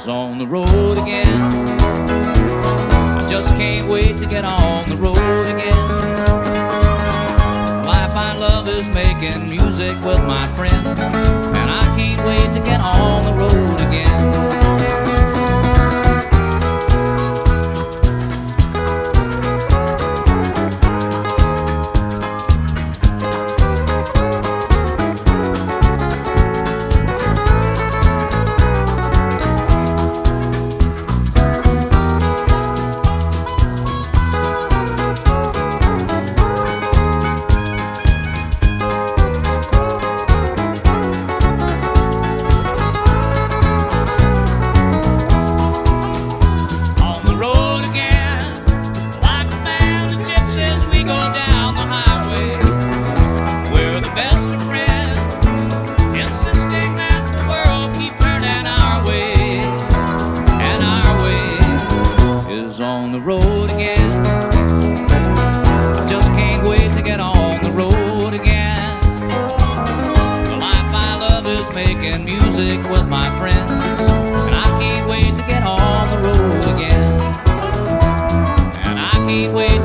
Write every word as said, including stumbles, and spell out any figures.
is on the road again. I just can't wait to get on the road again. The life I love is making music with my friend, and I can't wait to get on the road again. On the road again. I just can't wait to get on the road again. The life I love is making music with my friends, and I can't wait to get on the road again. And I can't wait